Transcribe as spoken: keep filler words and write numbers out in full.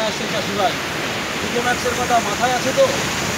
আসছে চাষি ভাই, ইকোম্যাক্সের কথা মাথায় আছে তো?